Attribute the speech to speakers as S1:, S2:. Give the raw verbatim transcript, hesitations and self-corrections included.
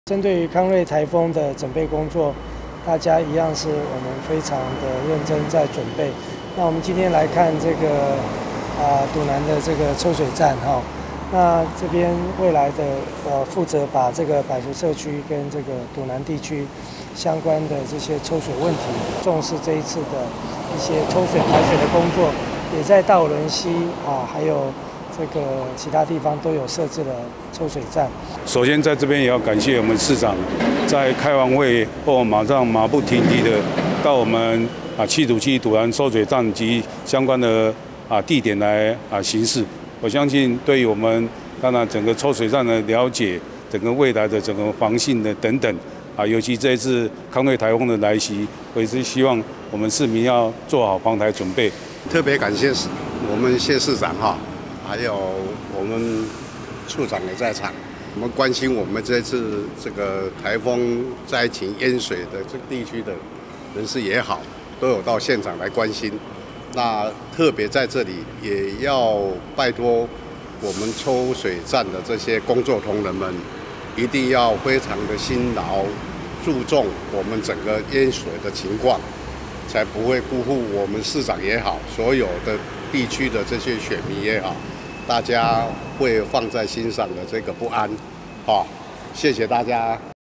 S1: 针对于康瑞台风的准备工作，大家一样是我们非常的认真在准备。那我们今天来看这个啊堵南的这个抽水站哈，那这边未来的呃负责把这个百福社区跟这个堵南地区相关的这些抽水问题，重视这一次的一些抽水排水的工作，也在大武仑溪啊还有这个其他地方都有设置了抽水站。
S2: 首先在这边也要感谢我们市长，在开完会后马上马不停蹄的到我们啊七堵区堵南抽水站及相关的啊地点来啊行事。我相信对于我们当然整个抽水站的了解，整个未来的整个防汛的等等啊，尤其这一次康瑞台风的来袭，我也是希望我们市民要做好防台准备。
S3: 特别感谢我们谢市长哈，还有我们处长也在场，我们关心我们这次这个台风灾情淹水的这个地区的人士也好，都有到现场来关心。那特别在这里也要拜托我们抽水站的这些工作同仁们，一定要非常的辛劳，注重我们整个淹水的情况，才不会辜负我们市长也好，所有的地区的这些选民也好，大家会放在心上的这个不安，好，谢谢大家。